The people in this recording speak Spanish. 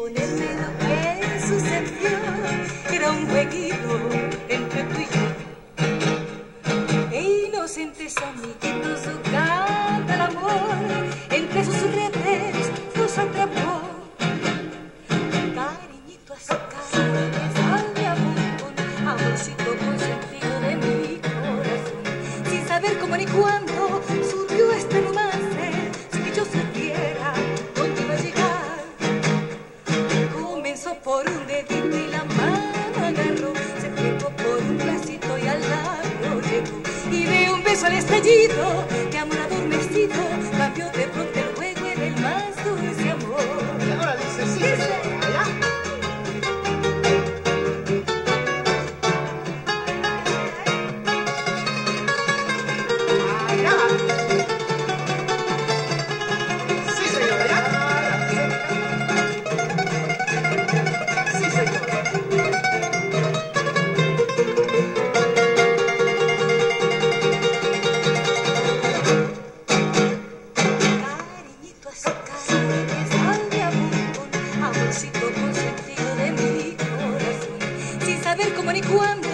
suponerme lo que sucedió era un jueguito entre tú y yo. E inocentes amiguitos jugando al amor, entre sus juguetes nos atrapó. Cariñito a su cara, salve a montón, amorcito consentido de mi corazón. Sin saber cómo ni cuándo surgió este romance, sin que yo supiera dónde iba a llegar. Comenzó por un dedito y la mano agarró, se pegó por un bracito y al lado llegó. Y de un beso al estallido, de amor adormecido, cambió de pronto el juego en el más dulce amor. Y ahora dice sí, allá. Consentido de mi corazón, sin saber cómo ni cuándo